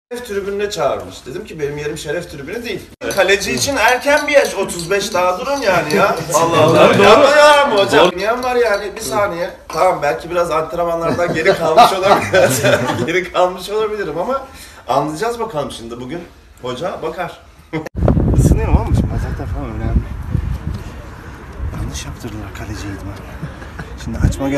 Şeref tribününe çağırmış. Dedim ki benim yerim şeref tribünü değil. Kaleci için erken bir yaş, 35 daha durun yani ya. Allah Allah. Doğru ya mı hocam? Oynayan var yani, bir saniye. Tamam, belki biraz antrenmanlardan geri kalmış olabilir. Geri kalmış olabilirim ama anlayacağız bakalım şimdi bugün. Hoca bakar. Isınıyorum ama şimdi bacaklar falan önemli. Yanlış yaptırdılar kaleci idman. Şimdi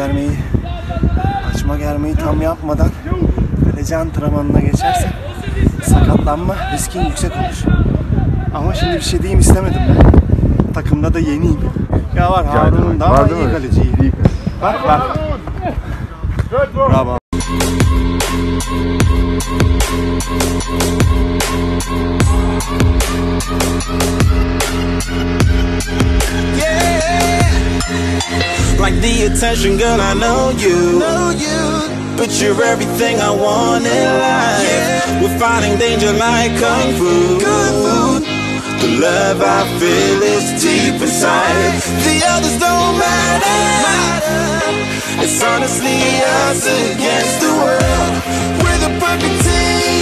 açma germeyi tam yapmadan kaleci antrenmanına geçersen sakatlanma riskin yüksek olur. Ama şimdi bir şey diyeyim istemedim ben. Takımda da yeniyim. Ya var Harun'un daha iyi kaleci. Bak. Bravo. Like the attention, girl, I know you. But you're everything I want in life. We're fighting danger like kung fu. The love I feel is deep inside. The others don't matter. It's honestly us against the world. We're the perfect team.